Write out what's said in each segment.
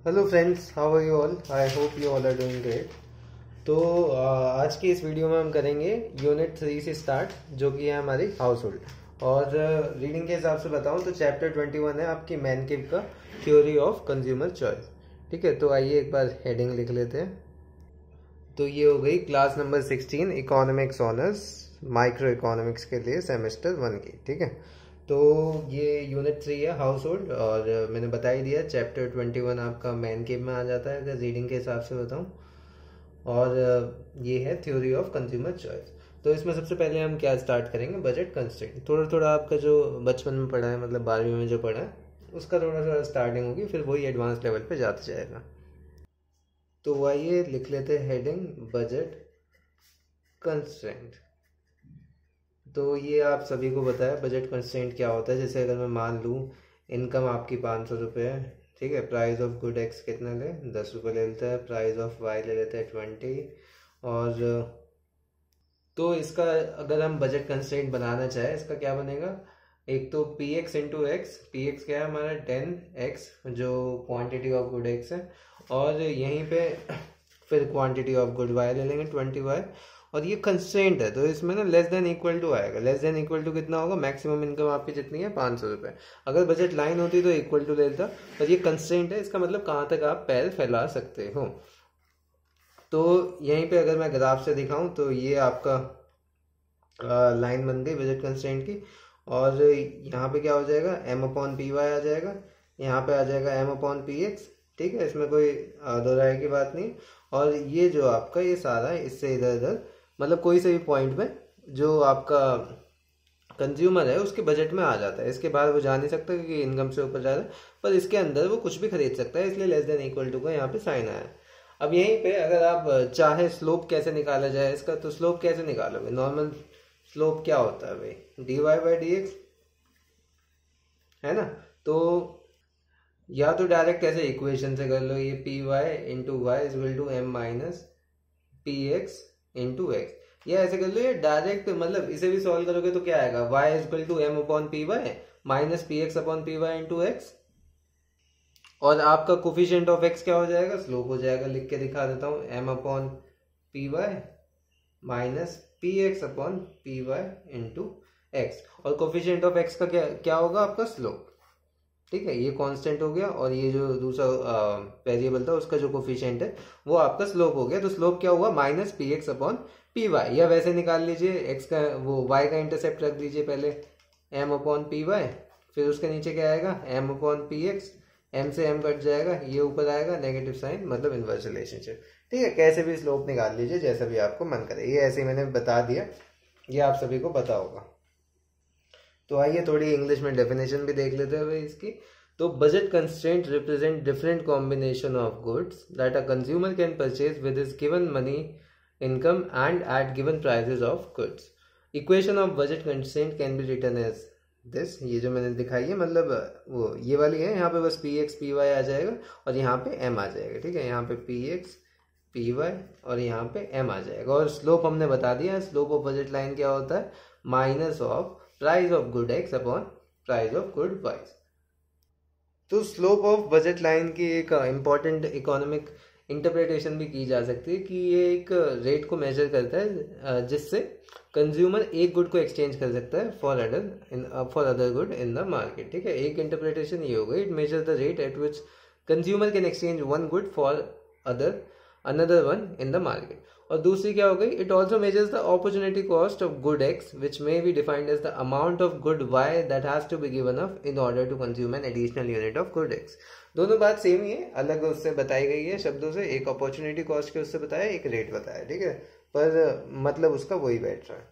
Hello friends, how are you all? I hope you all are doing great. तो आज की इस video में हम करेंगे यूनिट 3 से स्टार्ट, जो कि है हमारी हाउस होल्ड। और रीडिंग के हिसाब से बताऊं तो चैप्टर 21 है आपकी मैनकेव का थ्योरी ऑफ कंज्यूमर चॉइस। ठीक है, तो आइए एक बार हेडिंग लिख लेते हैं। तो ये हो गई class number 16 economics honours micro economics के लिए सेमेस्टर 1 की। ठीक है, तो ये यूनिट 3 है हाउस होल्ड, और मैंने बता ही दिया चैप्टर 21 आपका मैन केव में आ जाता है अगर रीडिंग के हिसाब से बताऊं। और ये है थ्योरी ऑफ कंज्यूमर चॉइस। तो इसमें सबसे पहले हम क्या स्टार्ट करेंगे, बजट कंस्ट्रेंट। थोड़ा थोड़ा आपका जो बचपन में पढ़ा है, मतलब 12वीं में जो पढ़ा है, उसका थोड़ा थोड़ा स्टार्टिंग होगी, फिर वही एडवांस लेवल पे जाता जाएगा। तो आइए लिख लेते हैं हेडिंग, बजट कंस्ट्रेंट। तो ये आप सभी को पता है बजट कंस्ट्रेंट क्या होता है। जैसे अगर मैं मान लूँ इनकम आपकी 500 रुपये है, ठीक है, प्राइस ऑफ गुड एक्स कितना ले 10 रुपये ले लेता है, प्राइस ऑफ वाई ले लेता है 20। और तो इसका अगर हम बजट कंस्ट्रेंट बनाना चाहें, इसका क्या बनेगा, एक तो P X into X. P X क्या है हमारा 10x, जो क्वांटिटी ऑफ गुड एक्स है, और यहीं पे फिर क्वांटिटी ऑफ गुड वाई ले लेंगे 20y। और ये कंस्ट्रेंट है तो इसमें ना लेस देन इक्वल टू आएगा। लेस देन इक्वल टू कितना होगा, मैक्सिमम इनकम आपकी जितनी है 500 रुपये। अगर बजट लाइन होती तो इक्वल टू ले लेता, पर ये कंस्ट्रेंट है, इसका मतलब कहाँ तक आप पैर फैला सकते हो। तो यहीं पे अगर मैं ग्राफ से दिखाऊं तो ये आपका लाइन बन गई बजट कंस्ट्रेंट की। और यहाँ पे क्या हो जाएगा, एम अपॉन पी वाई आ जाएगा, यहाँ पे आ जाएगा एम अपॉन पी एक्स। ठीक है, इसमें कोई दो राय की बात नहीं। और ये जो आपका ये सारा इससे इधर उधर, मतलब कोई से भी पॉइंट में जो आपका कंज्यूमर है उसके बजट में आ जाता है। इसके बाद वो जा नहीं सकता क्योंकि इनकम से ऊपर जा रहा है, पर इसके अंदर वो कुछ भी खरीद सकता है, इसलिए लेस देन इक्वल टू का यहाँ पे साइन आया है। अब यहीं पे अगर आप चाहे स्लोप कैसे निकाला जाए इसका, तो स्लोप कैसे निकालोगे, नॉर्मल स्लोप क्या होता है भाई, dy बाई डी एक्स है ना। तो या तो डायरेक्ट ऐसे इक्वेशन से कर लो, ये P Y into Y is equal to M minus P X into X, या ऐसे कर लो, ये डायरेक्ट मतलब इसे भी सॉल्व करोगे तो क्या आएगा, y is equal to M upon P Y minus P X upon P Y into X. और आपका कोफिशिएंट ऑफ x क्या हो जाएगा, स्लोप हो जाएगा। लिख के दिखा देता हूँ, m upon P Y minus P X upon P Y into X. और कोफिशिएंट ऑफ x का क्या क्या होगा, आपका स्लोप। ठीक है, ये कांस्टेंट हो गया, और ये जो दूसरा वेरिएबल था उसका जो कोफिशिएंट है वो आपका स्लोप हो गया। तो स्लोप क्या हुआ, minus P X upon P Y, या वैसे निकाल लीजिए x का वो y का इंटरसेप्ट रख दीजिए पहले, m अपॉन पी वाई, फिर उसके नीचे क्या आएगा m upon P X, m से m कट जाएगा, ये ऊपर आएगा नेगेटिव साइन, मतलब इनवर्स रिलेशनशिप। ठीक है, कैसे भी स्लोप निकाल लीजिए जैसा भी आपको मन करे, ये ऐसे ही मैंने बता दिया, ये आप सभी को पता होगा। तो आइए थोड़ी इंग्लिश में डेफिनेशन भी देख लेते हैं भाई इसकी। तो budget constraint represent different combination of goods that a consumer can purchase with his given money income and at given prices of goods. Equation of budget constraint can be written as this, ये जो मैंने दिखाई है मतलब वो ये वाली है, यहाँ पे बस पी एक्स पी वाई आ जाएगा और यहाँ पे एम आ जाएगा। ठीक है, यहाँ पे पी एक्स पी वाई और यहाँ पे एम आ जाएगा। और स्लोप हमने बता दिया, स्लोप ऑफ बजट लाइन क्या होता है, minus of price of good X upon price of good Y. तो स्लोप ऑफ बजट लाइन की एक इम्पॉर्टेंट इकोनॉमिक इंटरप्रिटेशन भी की जा सकती है कि ये एक रेट को मेजर करता है जिससे कंज्यूमर एक गुड को एक्सचेंज कर सकता है for other good in the market. ठीक है, एक इंटरप्रिटेशन ये हो गई, it measure the rate at which consumer can exchange one good for another one in the market. और दूसरी क्या हो गई, it also measures the opportunity cost of good X which may be defined as the amount of good Y that has to be given up in order to consume an additional unit of good X. दोनों बात same ही है, अलग उससे बताई गई है शब्दों से, एक अपॉर्चुनिटी कॉस्ट के उससे बताया, एक रेट बताया। ठीक है, पर मतलब उसका वही बैठ रहा है।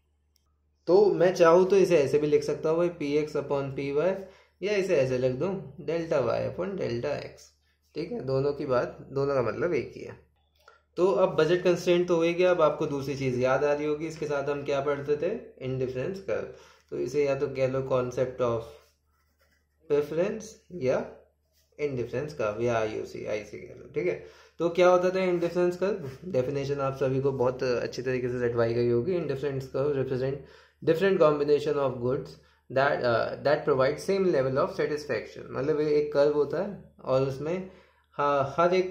तो मैं चाहूँ तो इसे ऐसे भी लिख सकता हूँ भाई, P X upon P Y, या इसे ऐसे लिख दूँ delta Y upon delta X. ठीक है, दोनों की बात, दोनों का मतलब एक ही है। तो अब बजट कंस्ट्रेंट तो हो ही गया, अब आपको दूसरी चीज़ याद आ रही होगी, इसके साथ हम क्या पढ़ते थे, इंडिफरेंस कर्व। तो इसे या तो कह लो कॉन्सेप्ट ऑफ प्रेफरेंस या इंडिफरेंस कर्व, या आईयूसी आईसी कह लो। ठीक है, तो क्या होता था इंडिफरेंस कर्व, डेफिनेशन आप सभी को बहुत अच्छी तरीके से रटवाई गई होगी। Indifference curve represent different combination of goods that provide same level of satisfaction. मतलब एक कर्व होता है और उसमें हर एक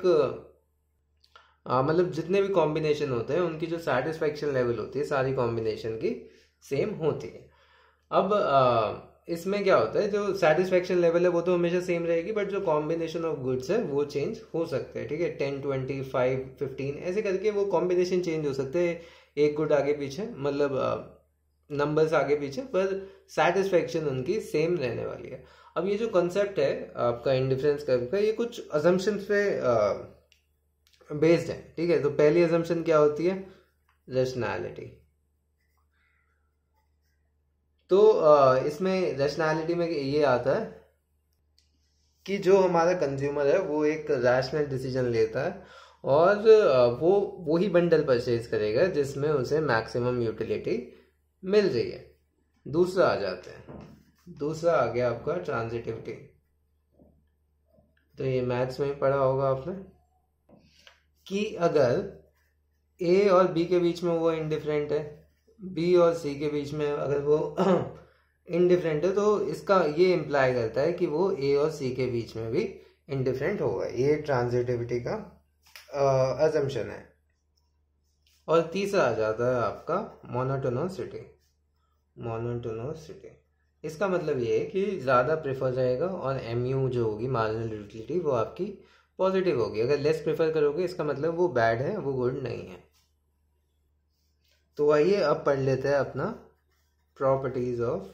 मतलब जितने भी कॉम्बिनेशन होते हैं उनकी जो सेटिस्फेक्शन लेवल होती है सारी कॉम्बिनेशन की सेम होती है। अब इसमें क्या होता है, जो सेटिस्फेक्शन लेवल है वो तो हमेशा सेम रहेगी, बट जो कॉम्बिनेशन ऑफ गुड्स है वो चेंज हो सकते हैं। ठीक है, 10, 20, 5, 15 ऐसे करके वो कॉम्बिनेशन चेंज हो सकते हैं, एक गुड आगे पीछे, मतलब नंबर्स आगे पीछे, पर सेटिस्फेक्शन उनकी सेम रहने वाली है। अब ये जो कॉन्सेप्ट है आपका इंडिफरेंस कर्व का, ये कुछ अजम्पशंस पे बेस्ड है। ठीक है, तो पहली अजम्पशन क्या होती है, रैशनैलिटी। तो इसमें रैशनैलिटी में ये आता है कि जो हमारा कंज्यूमर है वो एक रैशनल डिसीजन लेता है और वो ही बंडल परचेज करेगा जिसमें उसे मैक्सिमम यूटिलिटी मिल रही है। दूसरा आ जाते हैं, दूसरा आ गया आपका ट्रांजिटिविटी। तो ये मैथ्स में पढ़ा होगा आपने कि अगर ए और बी के बीच में वो इंडिफरेंट है, बी और सी के बीच में अगर वो इंडिफरेंट है, तो इसका ये इम्प्लाई करता है कि वो ए और सी के बीच में भी इंडिफरेंट होगा। ये ट्रांजिटिविटी का अजम्पशन है। और तीसरा आ जाता है आपका मोनोटोनिसिटी। मोनोटोनिसिटी इसका मतलब ये है कि ज़्यादा प्रेफर रहेगा और एमयू जो होगी मार्जिनल यूटिलिटी वो आपकी पॉजिटिव होगी। अगर लेस प्रेफर करोगे इसका मतलब वो बैड है, वो गुड नहीं है। तो आइए अब पढ़ लेते हैं अपना प्रॉपर्टीज ऑफ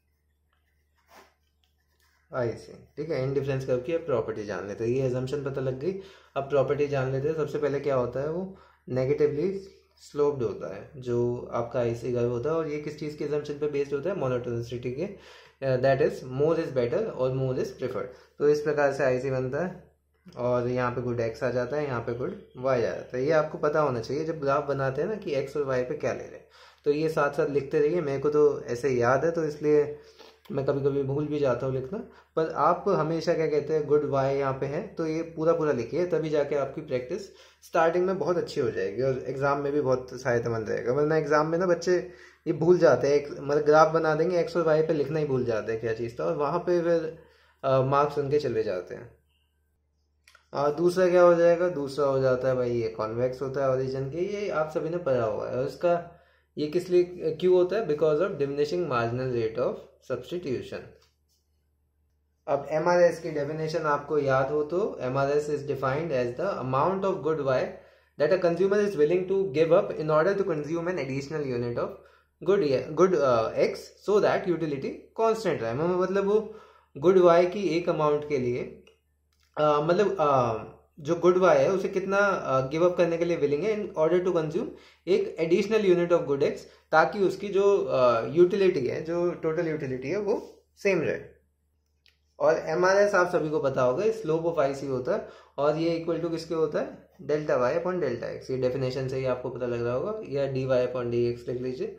आईसी। ठीक है, इंडिफरेंस कर्व की अब प्रॉपर्टी जान लेते हैं। ये अजम्पशन पता लग गई, अब प्रॉपर्टी जान लेते हैं। सबसे पहले क्या होता है, वो नेगेटिवली स्लोप्ड होता है जो आपका आईसी कर्व होता है, और ये किस चीज़ के अजम्पशन पे बेस्ड होता है, मोनोटोनिसिटी के, that is more is better और मोर इज प्रेफर्ड। तो इस प्रकार से आईसी बनता है और यहाँ पे गुड एक्स आ जाता है, यहाँ पे गुड वाई आ जाता है। ये आपको पता होना चाहिए जब ग्राफ बनाते हैं ना कि एक्स और वाई पे क्या ले रहे हैं। तो ये साथ साथ लिखते रहिए, मेरे को तो ऐसे याद है तो इसलिए मैं कभी कभी भूल भी जाता हूँ लिखना, पर आप हमेशा क्या कहते हैं, गुड वाई यहाँ पे है तो ये पूरा पूरा लिखिए, तभी जाके आपकी प्रैक्टिस स्टार्टिंग में बहुत अच्छी हो जाएगी और एग्जाम में भी बहुत सहायतामंद रहेगा। वरना एग्जाम में ना बच्चे ये भूल जाते हैं, मतलब ग्राफ बना देंगे एक्स और वाई पे लिखना ही भूल जाते हैं क्या चीज़ था, और वहाँ पे फिर मार्क्स उनके चले जाते हैं। दूसरा क्या हो जाएगा, दूसरा हो जाता है भाई ये कॉन्वेक्स होता है ओरिजिन के, ये आप सभी ने पढ़ा हुआ है। और इसका ये किस लिए क्यों होता है, because of diminishing marginal rate of substitution. अब एमआरएस की डेफिनेशन आपको याद हो तो MRS is defined as the amount of good Y that a consumer is willing to give up in order to consume an additional unit of good X so that utility constant रहे। मतलब वो good Y की एक amount के लिए मतलब जो good Y है उसे कितना गिव अप करने के लिए विलिंग है इन ऑर्डर टू कंज्यूम एक additional unit of good X, ताकि उसकी जो यूटिलिटी है, जो टोटल यूटिलिटी है वो सेम रहे। और एमआरएस आप सभी को पता होगा स्लोप ऑफ आईसी होता है, और ये इक्वल टू किसके होता है, delta Y upon delta X. ये डेफिनेशन से ही आपको पता लग रहा होगा, या D Y upon D X लिख लीजिए।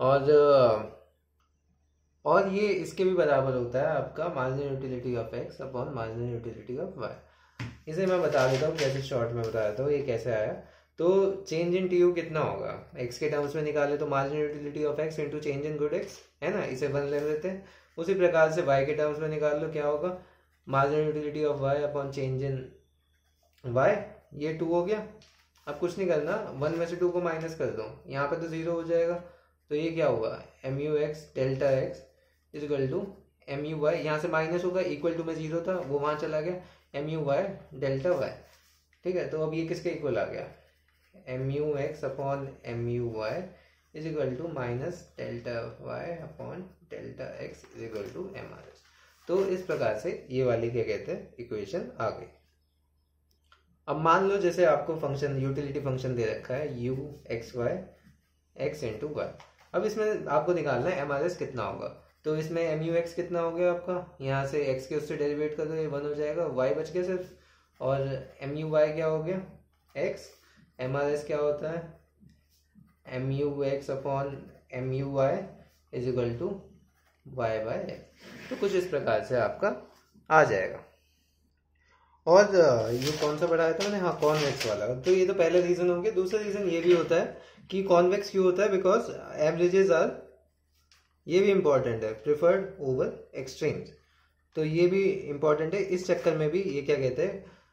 और ये इसके भी बराबर होता है आपका marginal utility of X upon marginal utility of Y. इसे मैं बता देता हूँ कैसे, शॉर्ट में बता देता हूँ ये कैसे आया। तो चेंज इन टीयू कितना होगा, एक्स के टर्म्स में निकाले तो marginal utility of X into change in good X, है ना, इसे 1 ले लेते हैं। उसी प्रकार से वाई के टर्म्स में निकाल लो, क्या होगा, marginal utility of Y upon change in Y, ये 2 हो गया। अब कुछ नहीं करना, 1 में से 2 को माइनस कर दो, यहाँ पे तो 0 हो जाएगा। तो ये क्या हुआ, M U X delta X is equal to M U Y, यहाँ से माइनस होगा, इक्वल टू में 0 था वो वहाँ चला गया, M U Y delta Y. ठीक है, तो अब ये किसके इक्वल आ गया, M U X upon M U Y is equal to minus delta Y upon delta X is equal to M R S. तो इस प्रकार से ये वाली क्या कहते हैं इक्वेशन आ गई। अब मान लो जैसे आपको फंक्शन यूटिलिटी फंक्शन दे रखा है U X Y X into Y. अब इसमें आपको निकालना है एम आर एस कितना होगा। तो इसमें एम यू एक्स कितना हो गया आपका, यहाँ से एक्स के उससे डेरिवेट कर दो, ये 1 हो जाएगा, वाई बच गया सिर्फ, और एम यू वाई क्या हो गया एक्स, एम आर एस क्या होता है M U X upon M U Y is equal to Y by X. तो कुछ इस प्रकार से आपका आ जाएगा। और ये कौन सा बढ़ाया था मैंने, हाँ कॉन्वेक्स वाला। तो ये तो पहला रीजन हो गया। दूसरा रीजन ये भी होता है कि कॉन्वेक्स क्यों होता है, बिकॉज एवरेजेस आर, ये भी इंपॉर्टेंट है, प्रिफर्ड ओवर एक्सट्रीम्स। तो ये भी इंपॉर्टेंट है, इस चक्कर में भी ये क्या कहते हैं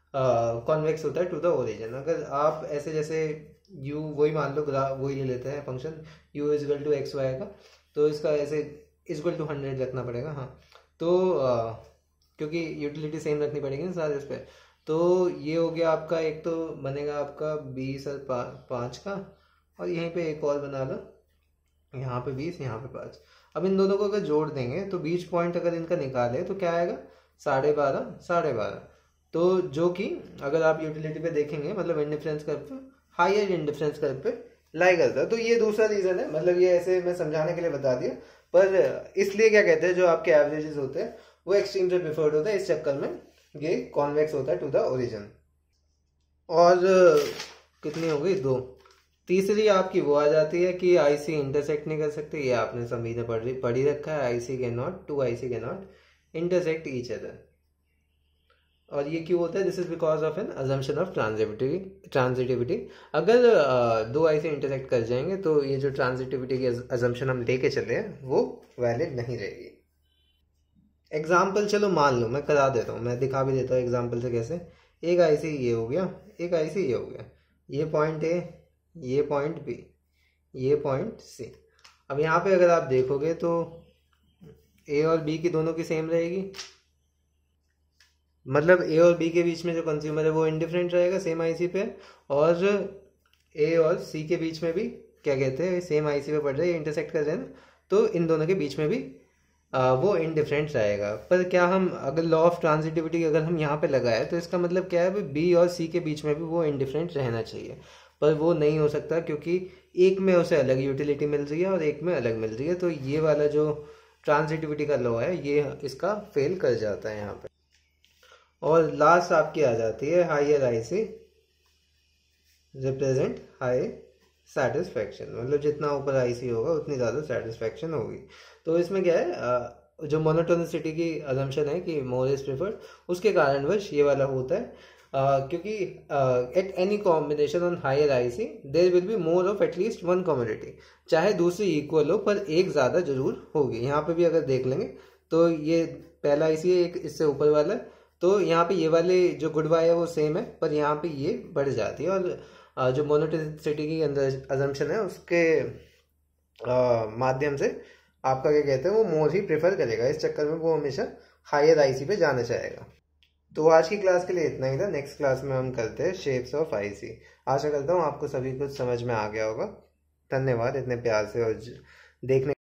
कॉन्वेक्स होता है टू द ओरिजिन। अगर आप ऐसे जैसे u वही मान लो, वही ले लेते हैं function u equal to X Y का, तो इसका ऐसे इजल टू 100 रखना पड़ेगा। हाँ, तो क्योंकि यूटिलिटी सेम रखनी पड़ेगी ना सारे इस पर। तो ये हो गया आपका, एक तो बनेगा आपका 20 और 5 का, और यहीं पे एक और बना लो, यहाँ पे 20 यहाँ पे 5। अब इन दोनों को अगर जोड़ देंगे तो बीच पॉइंट अगर इनका निकाले तो क्या आएगा, 12.5 तो जो कि अगर आप यूटिलिटी पे देखेंगे मतलब इंडिफरेंस कर्व पे, हायर इंडिफरेंस कर्व पे लाई करता है। तो ये दूसरा रीजन है, मतलब ये ऐसे मैं समझाने के लिए बता दिया, पर इसलिए क्या कहते हैं जो आपके एवरेजेस होते हैं वो एक्सट्रीम से प्रिफर्ड होता है, इस चक्कर में ये कॉन्वेक्स होता है टू द ओरिजिन। और कितनी हो गई, 2। तीसरी आपकी वो आ जाती है कि आईसी इंटरसेक्ट नहीं कर सकते, ये आपने सभी ने पढ़ी रखा है, IC can not, two IC can not intersect each other. और ये क्यों होता है, this is because of an assumption of transitivity. अगर दो आईसी इंटरसेक्ट कर जाएंगे तो ये जो ट्रांजिटिविटी की अजम्पशन हम लेके चले हैं वो वैलिड नहीं रहेगी। एग्जाम्पल चलो मान लो मैं करा देता हूँ, मैं दिखा भी देता हूँ एग्जाम्पल से कैसे। एक आईसी ये हो गया, एक आईसी ये हो गया, ये पॉइंट ए, ये पॉइंट बी, ये पॉइंट सी। अब यहाँ पे अगर आप देखोगे तो ए और बी की दोनों की सेम रहेगी, मतलब ए और बी के बीच में जो कंज्यूमर है वो इंडिफरेंट रहेगा सेम आईसी पे, और ए और सी के बीच में भी क्या कहते हैं सेम आईसी पे पड़ रहे हैं, इंटरसेक्ट कर रहे हैं ना, तो इन दोनों के बीच में भी वो इनडिफरेंट रहेगा। पर क्या हम अगर लॉ ऑफ ट्रांजिटिविटी अगर हम यहाँ पे लगाए तो इसका मतलब क्या है, बी और सी के बीच में भी वो इनडिफरेंट रहना चाहिए, पर वो नहीं हो सकता क्योंकि एक में उसे अलग यूटिलिटी मिल रही है और एक में अलग मिल रही है। तो ये वाला जो ट्रांजिटिविटी का लॉ है ये इसका फेल कर जाता है यहाँ पे। और लास्ट आपकी आ जाती है higher IC represent high satisfaction, मतलब जितना ऊपर आईसी होगा उतनी ज़्यादा सेटिस्फेक्शन होगी। तो इसमें क्या है, जो मोनोटोनिसिटी की अजम्पशन है कि मोर इज प्रेफर्ड, उसके कारणवश ये वाला होता है, क्योंकि at any combination on higher IC there will be more of at least one commodity, चाहे दूसरी इक्वल हो पर एक ज़्यादा जरूर होगी। यहाँ पे भी अगर देख लेंगे तो ये पहला आईसी है, एक इससे ऊपर वाला है, तो यहाँ पे ये वाले जो गुड बाय है वो सेम है, पर यहाँ पे ये बढ़ जाती है। और जो मोनोटोनिसिटी की अंदर अजम्पशन है उसके माध्यम से आपका क्या कहते हैं वो मोर ही प्रेफर करेगा, इस चक्कर में वो हमेशा हायर आईसी पे जाना चाहेगा। तो आज की क्लास के लिए इतना ही था, नेक्स्ट क्लास में हम करते हैं शेप्स ऑफ आईसी। आशा करता हूँ आपको सभी कुछ समझ में आ गया होगा। धन्यवाद इतने प्यार से और देखने